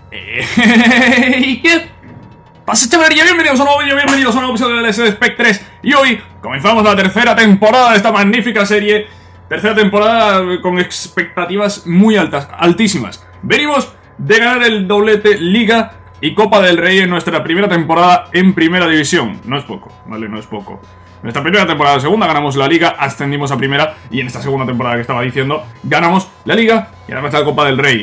¿Qué pasa, chavalería? Bienvenidos a un nuevo vídeo, bienvenidos a un nuevo episodio del LSD Spec 3. Y hoy comenzamos la tercera temporada de esta magnífica serie. Tercera temporada con expectativas muy altas, altísimas. Venimos de ganar el doblete Liga y Copa del Rey en nuestra primera temporada en Primera División. No es poco, ¿vale? No es poco. Nuestra primera temporada de segunda ganamos la Liga, ascendimos a primera. Y en esta segunda temporada que estaba diciendo, ganamos la Liga y además la Copa del Rey.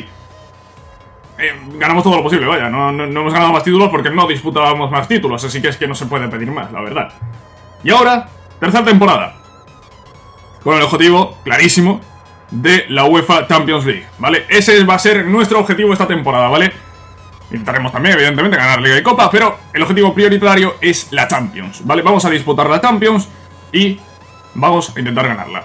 Ganamos todo lo posible, vaya, no hemos ganado más títulos porque no disputábamos más títulos, así que es que no se puede pedir más, la verdad. Y ahora, tercera temporada, con el objetivo clarísimo de la UEFA Champions League, ¿vale? Ese va a ser nuestro objetivo esta temporada, ¿vale? Intentaremos también, evidentemente, ganar Liga y Copa, pero el objetivo prioritario es la Champions, ¿vale? Vamos a disputar la Champions y vamos a intentar ganarla.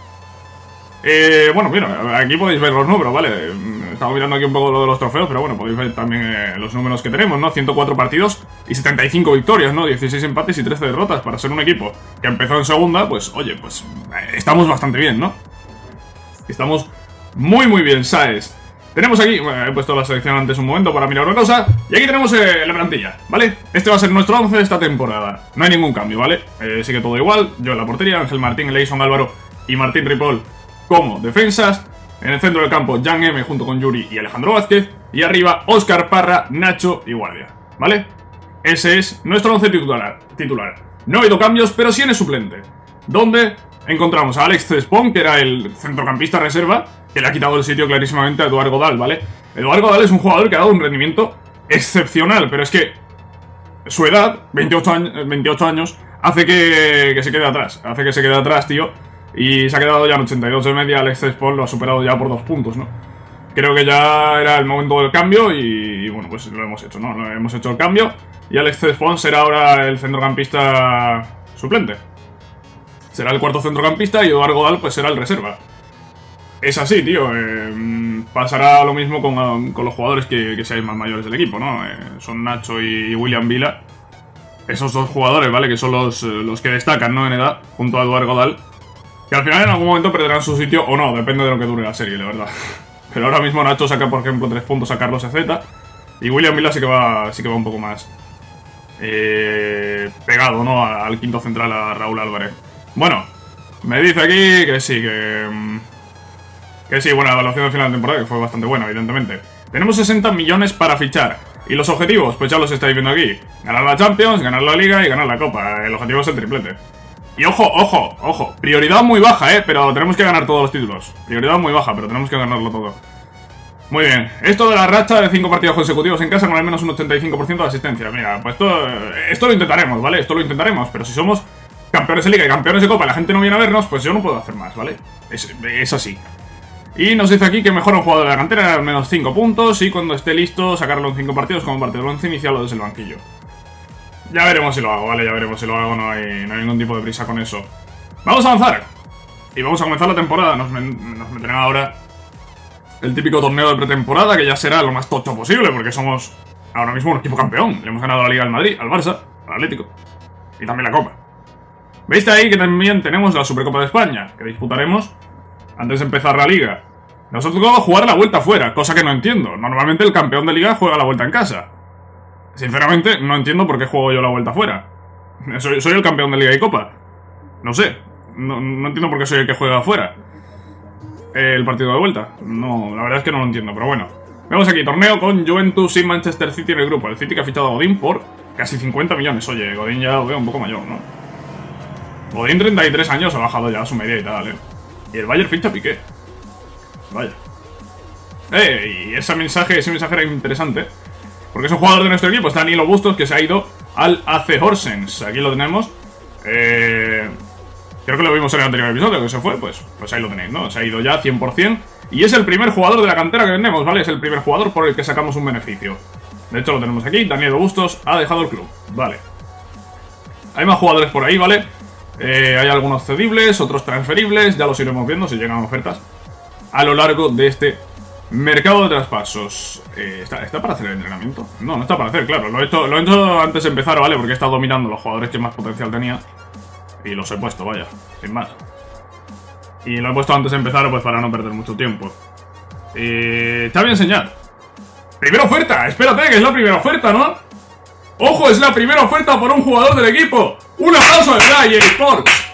Bueno, mira, aquí podéis ver los números, ¿vale? Estamos mirando aquí un poco lo de los trofeos, pero bueno, podéis ver también los números que tenemos, ¿no? 104 partidos y 75 victorias, ¿no? 16 empates y 13 derrotas para ser un equipo que empezó en segunda, pues, oye, pues estamos bastante bien, ¿no? Estamos muy bien, ¿sabes? Tenemos aquí, bueno, he puesto la selección antes un momento para mirar una cosa, y aquí tenemos la plantilla, ¿vale? Este va a ser nuestro 11 de esta temporada, no hay ningún cambio, ¿vale? Sigue todo igual, yo en la portería, Ángel Martín, Leison Álvaro y Martín Ripoll como defensas. En el centro del campo, Jan M junto con Yuri y Alejandro Vázquez. Y arriba, Óscar Parra, Nacho y Guardia, ¿vale? Ese es nuestro 11 titular. No ha habido cambios, pero sí en el suplente, donde encontramos a Alex Cespón, que era el centrocampista reserva, que le ha quitado el sitio clarísimamente a Eduard Godal, ¿vale? Eduard Godal es un jugador que ha dado un rendimiento excepcional, pero es que su edad, 28 años, hace que se quede atrás. Hace que se quede atrás, tío. Y se ha quedado ya en 82 de media. Alex Cespón lo ha superado ya por 2 puntos, ¿no? Creo que ya era el momento del cambio y bueno, pues lo hemos hecho, ¿no? Hemos hecho el cambio y Alex Cespón será ahora el centrocampista suplente. Será el cuarto centrocampista y Eduard Godal pues será el reserva. Es así, tío. Pasará lo mismo con los jugadores que seáis más mayores del equipo, ¿no? Son Nacho y William Vila. Esos dos jugadores, ¿vale? Que son los que destacan, ¿no? En edad, junto a Eduard Godal. Que al final en algún momento perderán su sitio o no, depende de lo que dure la serie, la verdad. Pero ahora mismo Nacho saca, por ejemplo, 3 puntos a Carlos Ezeta. Y William Vila sí que va un poco más pegado, ¿no? Al quinto central, a Raúl Álvarez. Bueno, me dice aquí que sí, que sí, bueno, la evaluación del final de temporada, que fue bastante buena, evidentemente. Tenemos 60 millones para fichar. Y los objetivos, pues ya los estáis viendo aquí. Ganar la Champions, ganar la Liga y ganar la Copa. El objetivo es el triplete. Y ojo, prioridad muy baja, pero tenemos que ganar todos los títulos. Prioridad muy baja, pero tenemos que ganarlo todo. Muy bien, esto de la racha de 5 partidos consecutivos en casa con al menos un 85% de asistencia. Mira, pues esto lo intentaremos, ¿vale? Esto lo intentaremos, pero si somos campeones de Liga y campeones de Copa y la gente no viene a vernos, pues yo no puedo hacer más, ¿vale? Es así. Y nos dice aquí que mejora un jugador de la cantera al menos 5 puntos y cuando esté listo sacarlo en 5 partidos como parte del once inicial o desde el banquillo. Ya veremos si lo hago, ¿vale? Ya veremos si lo hago, no hay ningún tipo de prisa con eso. Vamos a avanzar. Y vamos a comenzar la temporada. Nos meterán ahora el típico torneo de pretemporada, que ya será lo más tocho posible, porque somos ahora mismo un equipo campeón. Le hemos ganado la Liga al Madrid, al Barça, al Atlético y también la Copa. ¿Veis ahí que también tenemos la Supercopa de España, que disputaremos antes de empezar la Liga? Nosotros vamos a jugar la vuelta fuera, cosa que no entiendo. Normalmente el campeón de Liga juega la vuelta en casa. Sinceramente, no entiendo por qué juego yo la vuelta afuera. Soy el campeón de Liga y Copa. No sé. No entiendo por qué soy el que juega afuera el partido de vuelta. No, la verdad es que no lo entiendo, pero bueno. Vemos aquí, torneo con Juventus y Manchester City en el grupo. El City que ha fichado a Godín por casi 50 millones. Oye, Godín ya lo veo un poco mayor, ¿no? Godín 33 años, ha bajado ya su media y tal, Y el Bayern ficha a Piqué. Vaya. Y ese mensaje era interesante. Porque es un jugador de nuestro equipo, está Danilo Bustos, que se ha ido al AC Horsens. Aquí lo tenemos. Creo que lo vimos en el anterior episodio, que se fue, pues ahí lo tenéis, ¿no? Se ha ido ya 100%. Y es el primer jugador de la cantera que vendemos, ¿vale? Es el primer jugador por el que sacamos un beneficio. De hecho, lo tenemos aquí. Danilo Bustos ha dejado el club, vale. Hay más jugadores por ahí, ¿vale? Hay algunos cedibles, otros transferibles. Ya los iremos viendo si llegan ofertas a lo largo de este mercado de traspasos. ¿Está para hacer el entrenamiento? No está para hacer, claro. Lo he hecho antes de empezar, ¿vale? Porque he estado mirando los jugadores que más potencial tenía. Y los he puesto, vaya, sin más. Y lo he puesto antes de empezar, pues para no perder mucho tiempo. Xavi Enseñar. Primera oferta, espérate, que es la primera oferta, ¿no? ¡Ojo, es la primera oferta por un jugador del equipo! ¡Un aplauso de verdad, EA Sports!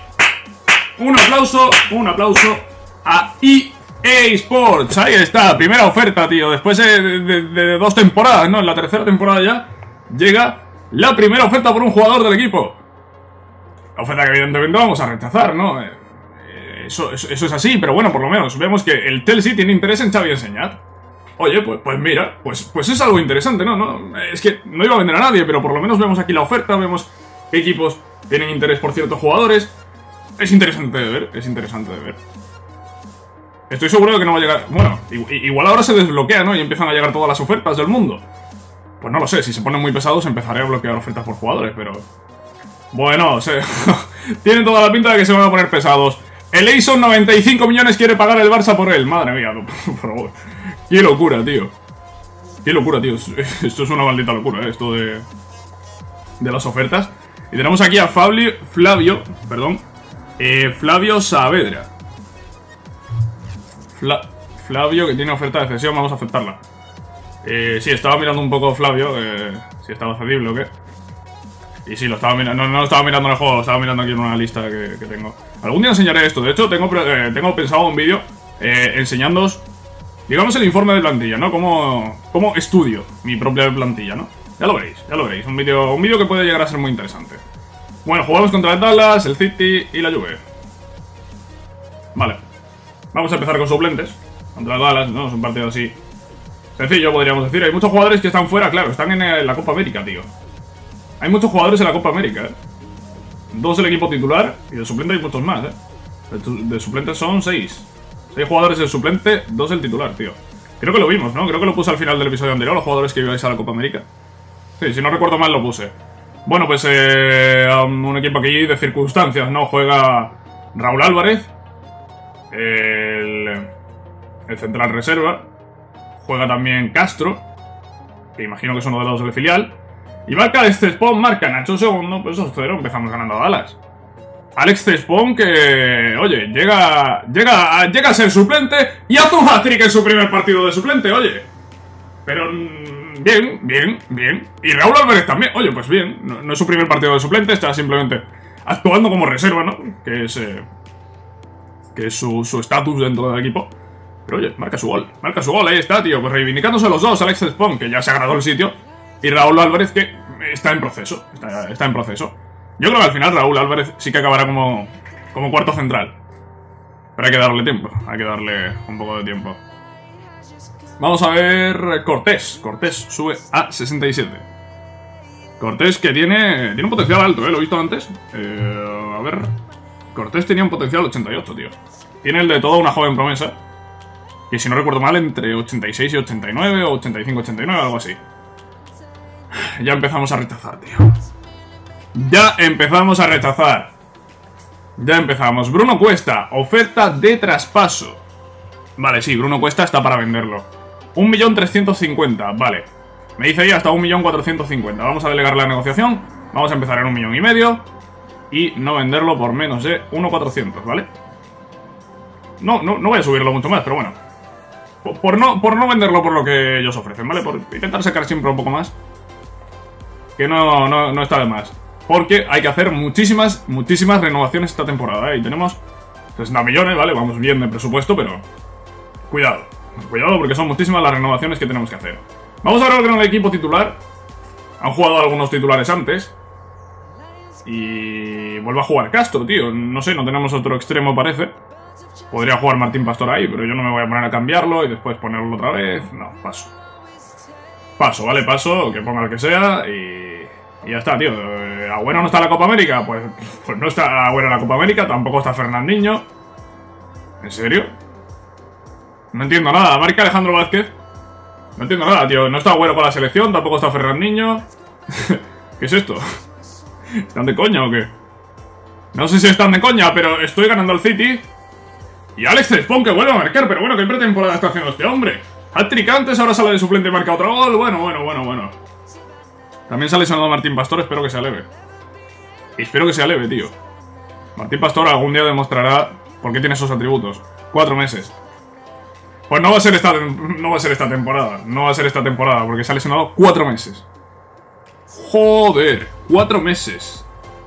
Un aplauso a EA Sports. Ahí está, primera oferta, tío. Después de 2 temporadas, ¿no? En la tercera temporada ya llega la primera oferta por un jugador del equipo. La oferta que evidentemente vamos a rechazar, ¿no? Eso es así, pero bueno, por lo menos vemos que el Chelsea tiene interés en Xavi Enseñat. Oye, pues mira, pues es algo interesante, ¿no? Es que no iba a vender a nadie, pero por lo menos vemos aquí la oferta, vemos qué equipos tienen interés por ciertos jugadores. Es interesante de ver, es interesante de ver. Estoy seguro de que no va a llegar... Bueno, igual ahora se desbloquea, ¿no? Y empiezan a llegar todas las ofertas del mundo. Pues no lo sé, si se ponen muy pesados empezaré a bloquear ofertas por jugadores, pero... Bueno, tiene toda la pinta de que se van a poner pesados. El Eison 95 millones quiere pagar el Barça por él. Madre mía, por favor. Qué locura, tío. Qué locura, tío. Esto es una maldita locura, esto de las ofertas. Y tenemos aquí a Flavio Saavedra. Flavio, que tiene oferta de cesión, vamos a aceptarla. Sí, estaba mirando un poco Flavio, si estaba cedible o qué. Y sí, lo estaba mirando, no lo estaba mirando en el juego, lo estaba mirando aquí en una lista que tengo. Algún día enseñaré esto, de hecho tengo pensado un vídeo enseñándoos, digamos, el informe de plantilla, ¿no? Cómo estudio mi propia plantilla, ¿no? Ya lo veréis, un vídeo que puede llegar a ser muy interesante. Bueno, jugamos contra el Dallas, el City y la Juve. Vale. Vamos a empezar con suplentes. Contra el Dallas, ¿no? Es un partido así sencillo, podríamos decir. Hay muchos jugadores que están fuera, claro, están en la Copa América, tío. Hay muchos jugadores en la Copa América, 2 del equipo titular y de suplente hay muchos más, De suplente son 6. 6 jugadores del suplente, 2 del titular, tío. Creo que lo vimos, ¿no? Creo que lo puse al final del episodio anterior, los jugadores que ibais a la Copa América. Sí, si no recuerdo mal lo puse. Bueno, pues un equipo aquí de circunstancias, ¿no? Juega Raúl Álvarez, el central reserva. Juega también Castro, que imagino que es uno de los del filial. Y marca Alex Cespón, marca Nacho segundo, pues 2-0, empezamos ganando a Dallas. Alex Cespón que, oye, llega a ser suplente y hace un hat-trick en su primer partido de suplente, oye. Pero bien. Y Raúl Álvarez también, oye, pues bien, no es su primer partido de suplente, está simplemente actuando como reserva, ¿no? Que es su estatus dentro del equipo. Pero oye, marca su gol, ahí está, tío, pues reivindicándose los dos, Alex Cespón, que ya se ha ganado el sitio, y Raúl Álvarez, que está en proceso, está en proceso. Yo creo que al final Raúl Álvarez sí que acabará como cuarto central. Pero hay que darle tiempo, hay que darle un poco de tiempo. Vamos a ver Cortés. Cortés sube a 67. Cortés que tiene un potencial alto, lo he visto antes. A ver... Cortés tenía un potencial 88, tío. Tiene el de toda una joven promesa. Que si no recuerdo mal, entre 86 y 89 o 85-89, algo así. Ya empezamos a rechazar, tío. Ya empezamos. Bruno Cuesta, oferta de traspaso. Vale, sí, Bruno Cuesta está para venderlo. 1.350.000, vale. Me dice ya hasta 1.450.000. Vamos a delegar la negociación. Vamos a empezar en 1,5 millones. Y no venderlo por menos de 1.400.000, ¿vale? No voy a subirlo mucho más, pero bueno. Por no venderlo por lo que ellos ofrecen, ¿vale? Por intentar sacar siempre un poco más. Que no está de más. Porque hay que hacer muchísimas renovaciones esta temporada, ¿eh? Y tenemos 60 millones, ¿vale? Vamos bien de presupuesto, pero... Cuidado porque son muchísimas las renovaciones que tenemos que hacer. Vamos a ver con el equipo titular. Han jugado algunos titulares antes. Y... vuelve a jugar Castro, tío. No sé, no tenemos otro extremo, parece. Podría jugar Martín Pastor ahí, pero yo no me voy a poner a cambiarlo y después ponerlo otra vez. No, paso. ¿Vale? Paso, que ponga el que sea y ya está, tío. ¿Agüero no está en la Copa América? Pues no está Agüero en la Copa América, tampoco está Fernandinho. ¿En serio? No entiendo nada. Marca Alejandro Vázquez. No entiendo nada, tío. No está Agüero con la selección, tampoco está Fernandinho. ¿Qué es esto? ¿Están de coña o qué? No sé si están de coña, pero estoy ganando al City. Y Alex Cespón que vuelve a marcar, pero bueno, ¿qué pretemporada está haciendo este hombre? Hat-trick antes, ahora sale de suplente y marca otro gol. Bueno. También sale sonado Martín Pastor, espero que se aleve. Espero que se aleve, tío. Martín Pastor algún día demostrará por qué tiene esos atributos. 4 meses. Pues no va a ser esta temporada. No va a ser esta temporada, porque se ha lesionado 4 meses. Joder, 4 meses.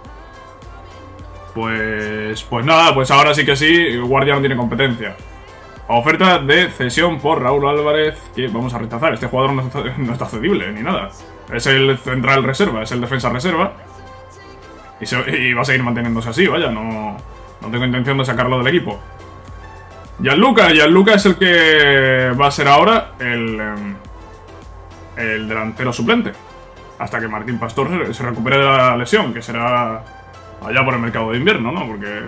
Pues nada, pues ahora sí que sí, Guardia no tiene competencia. Oferta de cesión por Raúl Álvarez, que vamos a rechazar. Este jugador no está cedible ni nada. Es el central reserva, es el defensa reserva. Y va a seguir manteniéndose así, vaya, no tengo intención de sacarlo del equipo. Gianluca es el que va a ser ahora el delantero suplente. Hasta que Martín Pastor se recupere de la lesión, que será allá por el mercado de invierno, ¿no? Porque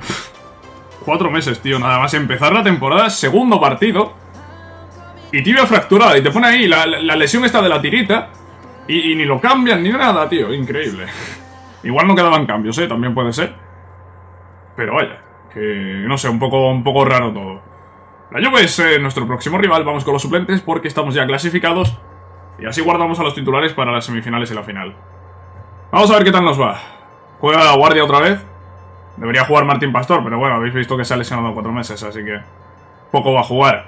4 meses, tío, nada más empezar la temporada, segundo partido, y tibia fracturada, y te pone ahí la lesión esta de la tirita, y ni lo cambian ni nada, tío, increíble. Igual no quedaban cambios, también puede ser. Pero vaya, que no sé, un poco raro todo. La Juve es nuestro próximo rival, vamos con los suplentes porque estamos ya clasificados, y así guardamos a los titulares para las semifinales y la final. Vamos a ver qué tal nos va. Juega la Guardia otra vez. Debería jugar Martín Pastor, pero bueno, habéis visto que se ha lesionado 4 meses, así que poco va a jugar.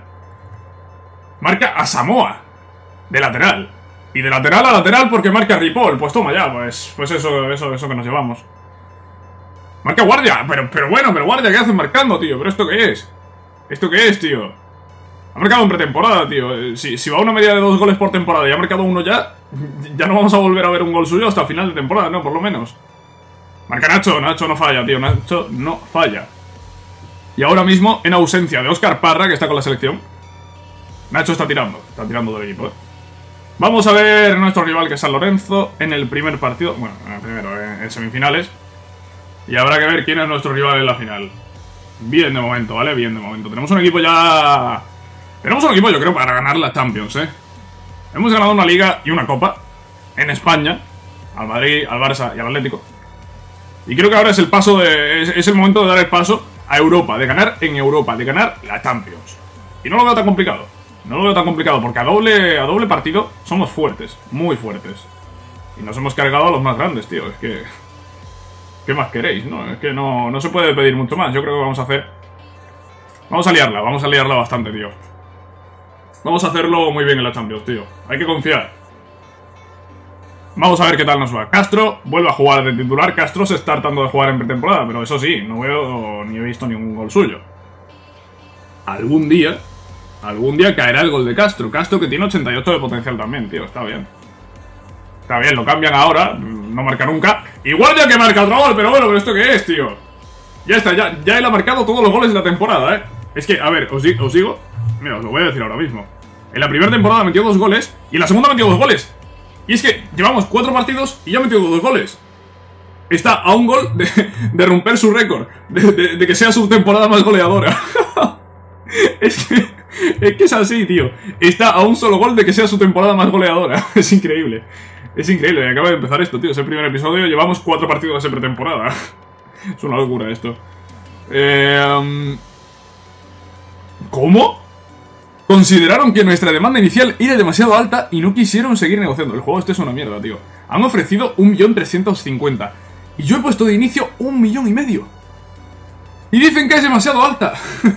Marca a Samoa, de lateral. Y de lateral a lateral porque marca a Ripoll. Pues toma ya, pues eso que nos llevamos. Marca Guardia, pero Guardia, ¿qué hacen marcando, tío? ¿Pero esto qué es? ¿Esto qué es, tío? Ha marcado en pretemporada, tío. Si va a una media de 2 goles por temporada y ha marcado uno ya no vamos a volver a ver un gol suyo hasta final de temporada, ¿no? Por lo menos. Marca Nacho no falla, tío. Nacho no falla. Y ahora mismo, en ausencia de Óscar Parra, que está con la selección, Nacho está tirando del equipo, Vamos a ver nuestro rival, que es San Lorenzo, en el primer partido. Bueno, en el primero, en semifinales. Y habrá que ver quién es nuestro rival en la final. Bien de momento, ¿vale? Bien de momento. Tenemos un equipo ya... Tenemos un equipo, yo creo, para ganar la Champions, Hemos ganado una Liga y una Copa en España. Al Madrid, al Barça y al Atlético. Y creo que ahora es el paso es el momento de dar el paso a Europa, de ganar en Europa, de ganar la Champions. Y no lo veo tan complicado. No lo veo tan complicado porque a doble partido somos fuertes, muy fuertes. Y nos hemos cargado a los más grandes, tío. Es que... ¿Qué más queréis, no? Es que no se puede pedir mucho más. Yo creo que vamos a hacer... Vamos a liarla bastante, tío. Vamos a hacerlo muy bien en la Champions, tío. Hay que confiar. Vamos a ver qué tal nos va. Castro vuelve a jugar de titular. Castro se está hartando de jugar en pretemporada, pero eso sí, no veo ni he visto ningún gol suyo. Algún día caerá el gol de Castro. Castro que tiene 88 de potencial también, tío. Está bien. Está bien, lo cambian ahora. No marca nunca. Igual ya que marca otro gol, pero bueno, ¿pero esto qué es, tío? Ya está, ya él ha marcado todos los goles de la temporada, Es que, a ver, os digo... Mira, os lo voy a decir ahora mismo. En la primera temporada metió 2 goles y en la segunda metió 2 goles. Y es que llevamos 4 partidos y ya ha metido 2 goles. Está a un gol de romper su récord. De que sea su temporada más goleadora. Es que es así, tío. Está a un solo gol de que sea su temporada más goleadora. Es increíble. Es increíble. Acaba de empezar esto, tío. Es el primer episodio. Llevamos 4 partidos de pretemporada. Es una locura esto. ¿Cómo? Consideraron que nuestra demanda inicial era demasiado alta y no quisieron seguir negociando. El juego este es una mierda, tío. Han ofrecido 1.350.000. Y yo he puesto de inicio 1,5 millones. Y dicen que es demasiado alta.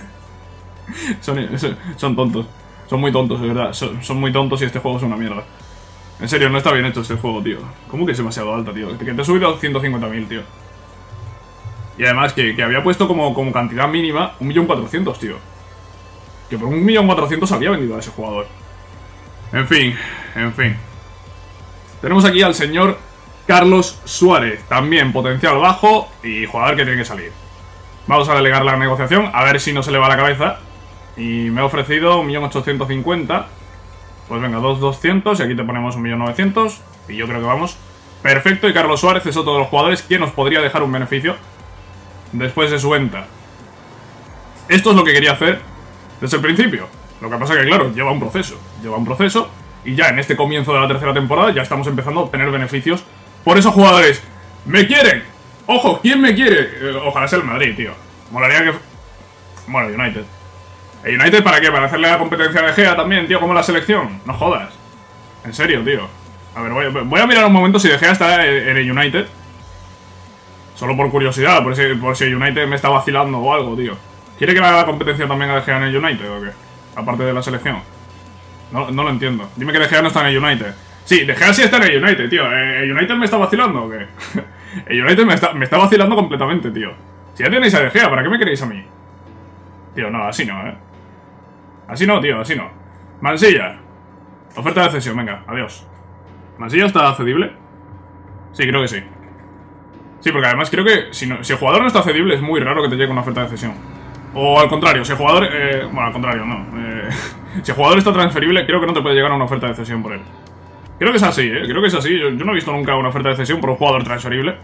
Son tontos. Son muy tontos, de verdad. Son muy tontos y este juego es una mierda. En serio, no está bien hecho este juego, tío. ¿Cómo que es demasiado alta, tío? Que te he subido a 150.000, tío. Y además que había puesto como cantidad mínima 1.400.000, tío. Que por 1.400.000 había vendido a ese jugador. En fin. Tenemos aquí al señor Carlos Suárez. También potencial bajo y jugador que tiene que salir. Vamos a delegar la negociación, a ver si no se le va la cabeza. Y me ha ofrecido 1.850.000. Pues venga, 2.200.000 y aquí te ponemos 1.900.000. Y yo creo que vamos perfecto. Y Carlos Suárez es otro de los jugadores que nos podría dejar un beneficio después de su venta. Esto es lo que quería hacer desde el principio. Lo que pasa que, claro, lleva un proceso. Y ya en este comienzo de la tercera temporada ya estamos empezando a obtener beneficios por esos jugadores. ¡Me quieren! ¡Ojo! ¿Quién me quiere? Ojalá sea el Madrid, tío. Molaría que... Bueno, United. ¿El United para qué? ¿Para hacerle la competencia de Gea también, tío? Como la selección. No jodas. En serio, tío. A ver, voy a mirar un momento si De Gea está en el United. Solo por curiosidad, por si el United me está vacilando o algo, tío. ¿Quiere que le haga la competencia también a De Gea en el United o qué? aparte de la selección. No lo entiendo. Dime que De Gea no está en el United. Sí, De Gea sí está en el United, tío. ¿El United me está vacilando o qué? El United me está vacilando completamente, tío. Si ya tenéis a De Gea, ¿para qué me queréis a mí? Tío, no, así no, Así no, tío, así no. Mansilla. Oferta de cesión, venga, adiós. ¿Mansilla está cedible? Sí, creo que sí. Sí, porque además creo que si el jugador no está cedible es muy raro que te llegue una oferta de cesión. O al contrario, si el jugador... bueno, al contrario, no. Si el jugador está transferible, creo que no te puede llegar a una oferta de cesión por él. Creo que es así, creo que es así. Yo no he visto nunca una oferta de cesión por un jugador transferible.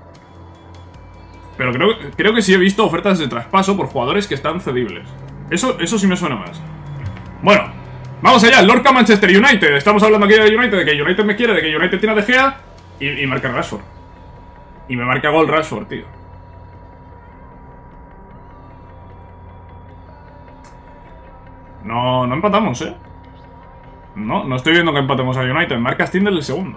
Pero creo que sí he visto ofertas de traspaso por jugadores que están cedibles. Eso sí me suena más. Bueno, vamos allá, Lorca Manchester United. Estamos hablando aquí de United, de que United me quiere, de que United tiene a De Gea y marca Rashford. Y me marca gol Rashford, tío. No empatamos, No estoy viendo que empatemos a United. Marca Stindl el segundo.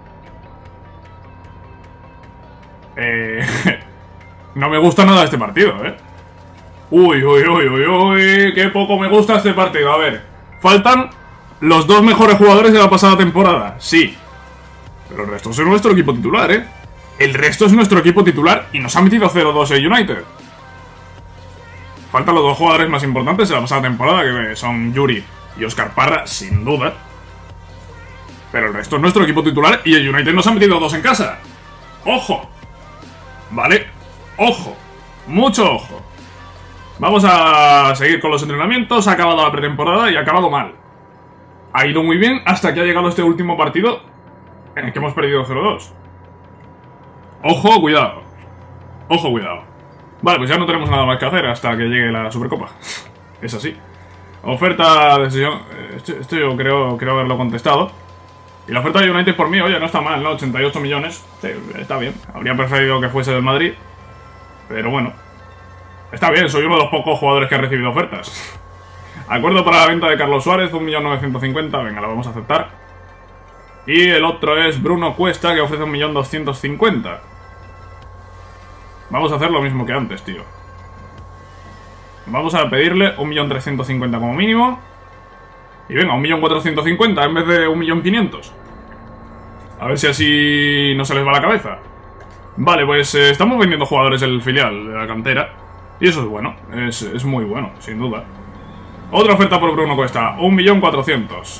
No me gusta nada este partido, Uy, qué poco me gusta este partido. A ver, faltan los dos mejores jugadores de la pasada temporada. Sí. Pero el resto es nuestro equipo titular, El resto es nuestro equipo titular y nos ha metido 0-2 el United. Faltan los dos jugadores más importantes de la pasada temporada, que son Yuri y Oscar Parra, sin duda. Pero el resto es nuestro equipo titular y el United nos ha metido 2 en casa. ¡Ojo! ¿Vale? ¡Ojo! ¡Mucho ojo! Vamos a seguir con los entrenamientos. Ha acabado la pretemporada y ha acabado mal. Ha ido muy bien hasta que ha llegado este último partido en el que hemos perdido 0-2. ¡Ojo, cuidado! ¡Ojo, cuidado! Vale, pues ya no tenemos nada más que hacer hasta que llegue la Supercopa. Es así. Oferta de sesión. Esto yo creo haberlo contestado. Y la oferta de United por mí, oye, no está mal, ¿no? 88 millones. Sí, está bien. Habría preferido que fuese del Madrid. Pero bueno. Está bien, soy uno de los pocos jugadores que ha recibido ofertas. Acuerdo para la venta de Carlos Suárez, 1.950.000. Venga, lo vamos a aceptar. Y el otro es Bruno Cuesta, que ofrece 1.250.000. Vamos a hacer lo mismo que antes, tío. Vamos a pedirle 1.350.000 como mínimo. Y venga, 1.450.000 en vez de 1.500.000. A ver si así no se les va la cabeza. Vale, pues estamos vendiendo jugadores del filial, de la cantera. Y eso es bueno, es muy bueno, sin duda. Otra oferta por Bruno Cuesta, 1.400.000.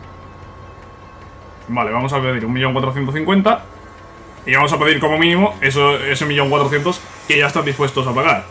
Vale, vamos a pedir 1.450.000. Y vamos a pedir como mínimo ese 1.400.000 que ya están dispuestos a pagar.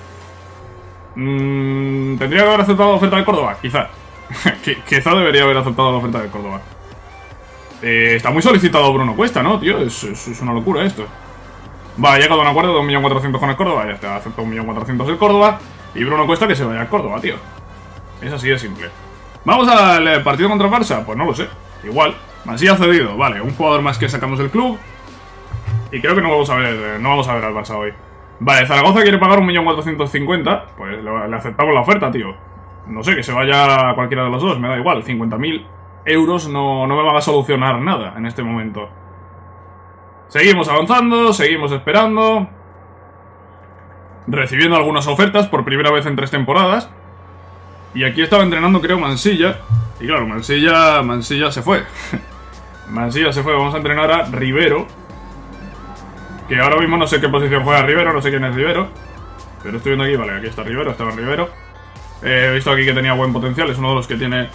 Tendría que haber aceptado la oferta de Córdoba, quizá. Quizá debería haber aceptado la oferta de Córdoba. Está muy solicitado Bruno Cuesta, ¿no, tío? Es una locura esto. Vale, ha llegado a un acuerdo de 1.400.000 con el Córdoba. Ya está, aceptó 1.400.000 el Córdoba. Y Bruno Cuesta que se vaya al Córdoba, tío. Es así de simple. ¿Vamos al partido contra el Barça? Pues no lo sé. Igual. Mansilla ha cedido. Vale, un jugador más que sacamos del club. Y creo que no vamos a ver al Barça hoy. Vale, Zaragoza quiere pagar 1.450.000. Pues le aceptamos la oferta, tío. No sé, que se vaya a cualquiera de los dos. Me da igual. 50.000 euros no me van a solucionar nada en este momento. Seguimos avanzando, seguimos esperando. Recibiendo algunas ofertas por primera vez en 3 temporadas. Y aquí estaba entrenando, creo, Mansilla. Y claro, Mansilla se fue. Mansilla se fue, vamos a entrenar a Rivero. Que ahora mismo no sé qué posición juega Rivero, no sé quién es Rivero. Pero estoy viendo aquí, vale, aquí está Rivero, estaba en Rivero. He visto aquí que tenía buen potencial, es uno de los que tiene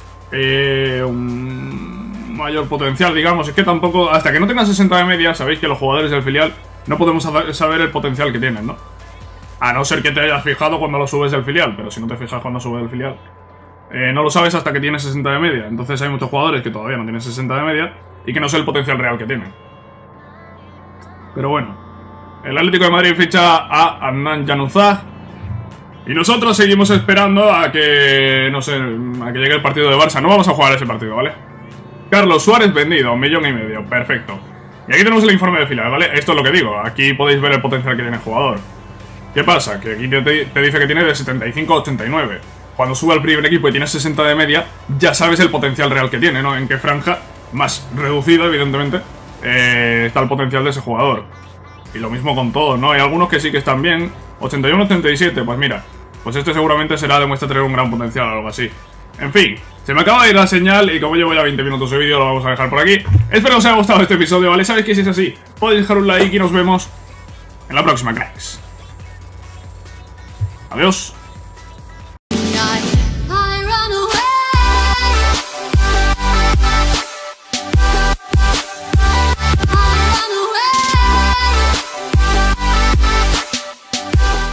un mayor potencial, digamos. Es que tampoco, hasta que no tenga 60 de media, sabéis que los jugadores del filial no podemos saber el potencial que tienen, ¿no? A no ser que te hayas fijado cuando lo subes del filial, pero si no te fijas cuando subes del filial, no lo sabes hasta que tienes 60 de media. Entonces hay muchos jugadores que todavía no tienen 60 de media y que no sé el potencial real que tienen. Pero bueno, el Atlético de Madrid ficha a Adnan Januzaj. Y nosotros seguimos esperando a que, no sé, a que llegue el partido de Barça. No vamos a jugar ese partido, ¿vale? Carlos Suárez vendido, 1,5 millones. Perfecto. Y aquí tenemos el informe de filial, ¿vale? Esto es lo que digo. Aquí podéis ver el potencial que tiene el jugador. ¿Qué pasa? Que aquí te dice que tiene de 75 a 89. Cuando sube al primer equipo y tiene 60 de media, ya sabes el potencial real que tiene, ¿no? En qué franja, más reducido, evidentemente, está el potencial de ese jugador. Y lo mismo con todos, ¿no? Hay algunos que sí que están bien. 81-87, pues mira. Pues este seguramente será demuestra tener un gran potencial o algo así. En fin, se me acaba de ir la señal y como llevo ya 20 minutos de vídeo lo vamos a dejar por aquí. Espero que os haya gustado este episodio, ¿vale? Sabéis que si es así, podéis dejar un like y nos vemos en la próxima, cracks. Adiós.